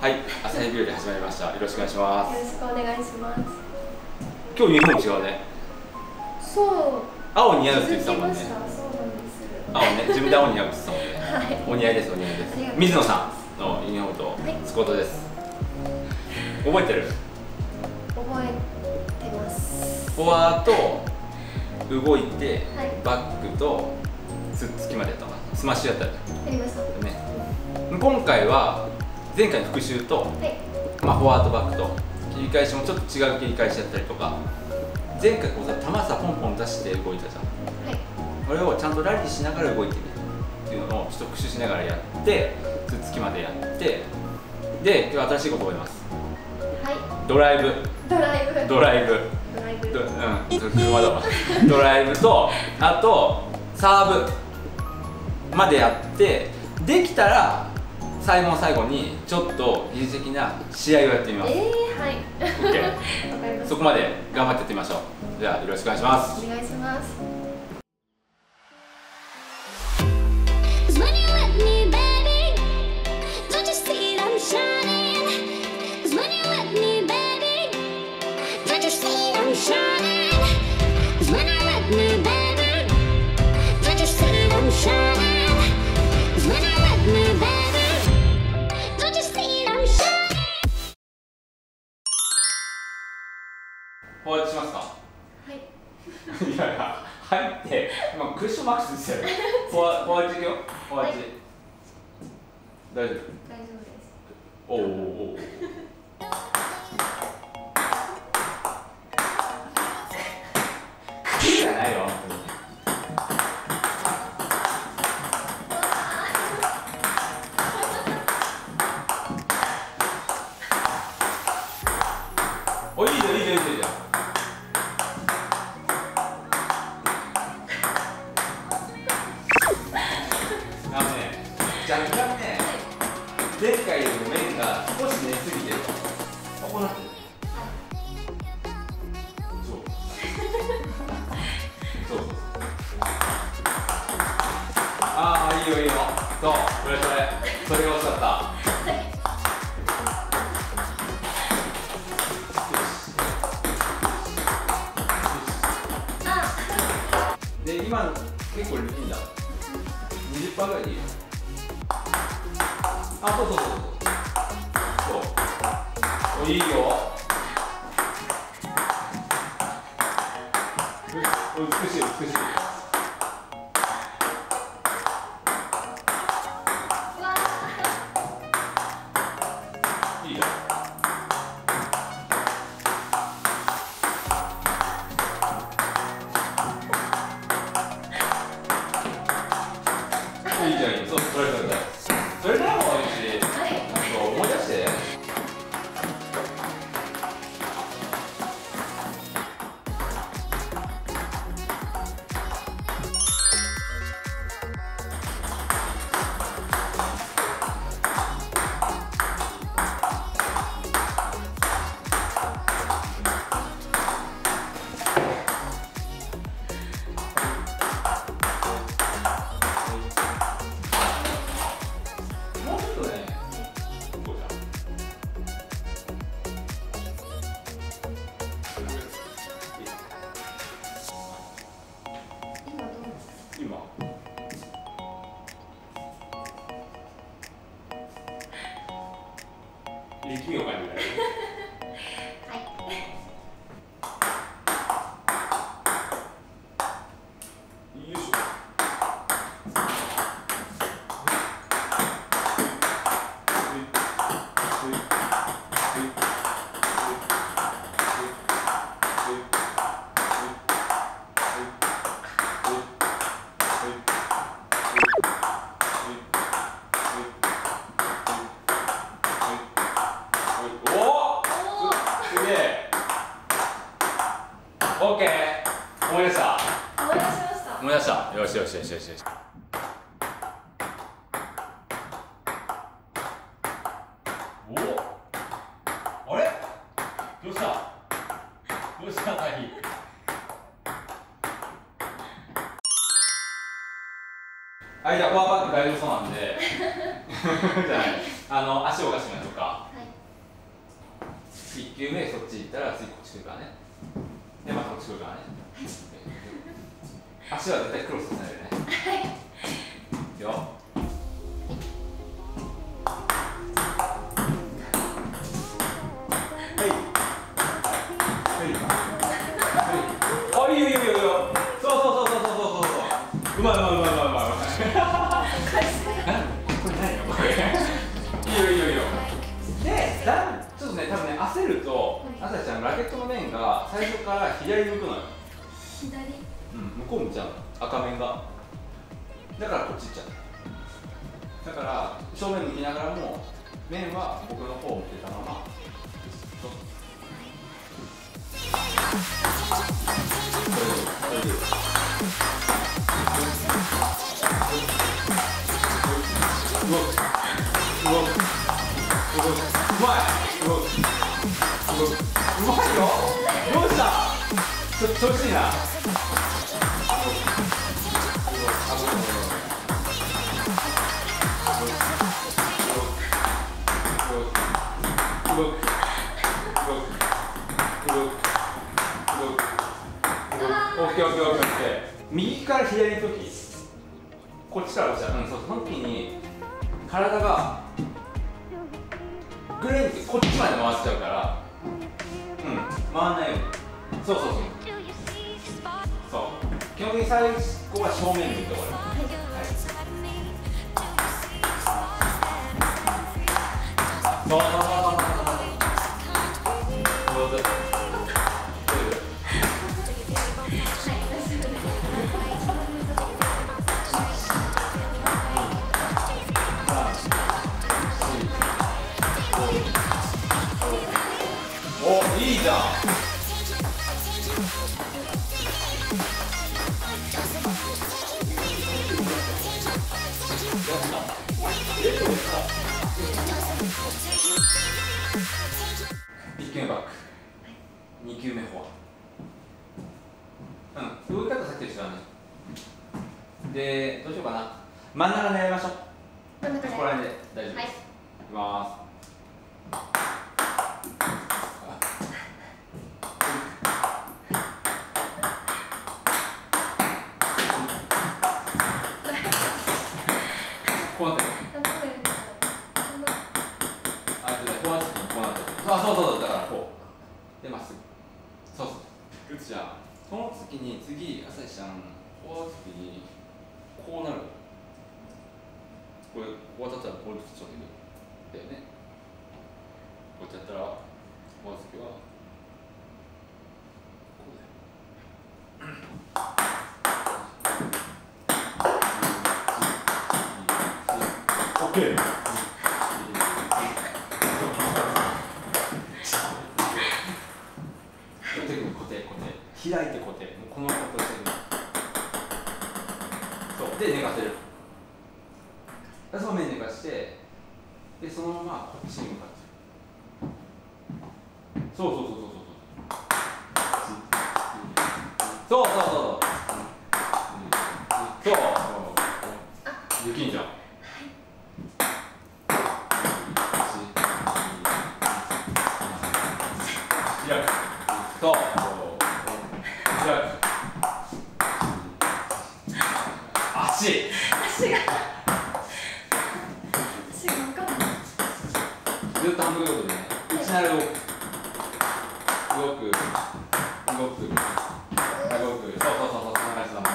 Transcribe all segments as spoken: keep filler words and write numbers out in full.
はい、朝日ビューで始まりました。よろしくお願いします。 よろしくお願いします。 今日ユニフォーム違うね。 そう。 青似合うって言ってたもんね。 そうなんです。 青ね、自分で青似合うって言ってたもんね。 はい。 お似合いです、お似合いです。水野さんのユニフォームとスコートです。覚えてる？ 覚えてます。 フォワーと動いて、はい、バックとつっつきまでやったのかな。スマッシュやったよね。 やりました。 ね。今回は前回の復習と、はい、まあフォワードバックと切り返しもちょっと違う切り返しやったりとか、前回こうさ球さポンポン出して動いたじゃん。はい。これをちゃんとラリーしながら動いてみるっていうのをちょっと復習しながらやって、つっつきまでやって、で今日新しいこと覚えます。はい。ドライブ。 ドライブ。 ドライブ。 ドライブ。 うん、それ車だわ。ドライブとあとサーブまでやって、できたら最後の最後にちょっと技術的な試合をやってみます。 えー、はい。 OK。そこまで頑張ってやってみましょう。じゃあよろしくお願いします。 お願いします。 フォワードしますか？はい。いやいや、入って、今クッションマックスですよ。フォワフォワードいくよ。フォワード。大丈夫？大丈夫です。おおおお。いいじゃないよ。お、いいじゃん、いいじゃん、いいじゃん、いいじゃん。あのね、若干ね、前回よりも面が少し寝すぎてる。こうなってる。そう。そうそうそう。ああ、いいよ、いいよ。そう、それそれ。それが欲しかった。で、今結構いいんだ。にじゅっパーセントぐらいでいいよ。あ、そうそうそうそう。そう。いいよ。美しい、美しい。いいよ。いいじゃん、いい。そう、それそれそれ。それならもういいし、そう思い出して。今力みを感じない。はい。よいしょ。オッケー。思い出した。 思い出しました。 思い出した。よしよしよしよしよし。お。あれ。どうした。どうした、大輝。はい、じゃあフォアバック大丈夫そうなんでじゃない、あの足を動かしてみましょうか。はい。 いっきゅうめそっち行ったら次こっち来るからね。でまたこっち来るからね。足は絶対クロスしないでね。 はい。 いくよ。はいはいはい。あ、いいよいいよいいよ。そうそうそうそうそうそうそう。うまいうまいうまいうまいうまい。これ何よこれ。いいよいいよいいよ。で、だちょっとね多分ね焦ると、あさちゃんラケットの面が最初から左向くのよ。 左。 うん、向こう向いちゃうの。赤面が。だからこっち行っちゃう。だから正面向きながらも面は僕の方を向けたまま。うまいよ。どうした？ちょ調子いいな。右から左の時、こっちからこっちだ。うん、そう、その時に体がグレーンこっちまで回っちゃうから、うん、回らないように。そうそうそう。そう。基本的に最後は正面向いてこれ。はい。そうそうそうそうそう。お、いいじゃん。いっきゅうめバック、にきゅうめフォア。うん、動き方さっきと一緒だね。で、どうしようかな。真ん中狙いましょう。 真ん中で。 ここら辺で大丈夫です。はい、いきます。こうなってる。あ、こうなってる。こうなってる。あ、そうそう、だからこう。で、まっすぐ。そうそう。じゃあ、その次に、次、朝日ちゃん、こうなった時に、こうなる。これ、こう当たったら、これ、ちょっとだよね。こうやったら、こうなった時は、こうだよ。オッケー。手首固定固定、開いて固定、もうこの形で。そうで寝かせる。その面寝かして、でそのままこっちに向かってる。そうそうそうそうそうそうそうそうそうそうできんじゃん。開く。そう。開く。足。 足が。足が分かんない。 ずっと半分のことでね。内なる動く。動く。動く。動く。そうそうそうそう、そんな感じだもんね。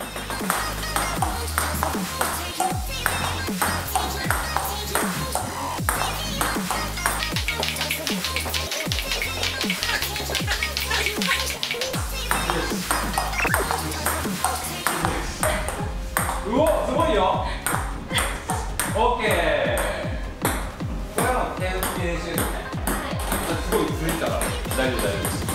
うお、すごいよ。オッケー。これはもう手の練習ですね。すごい続いたから大丈夫大丈夫。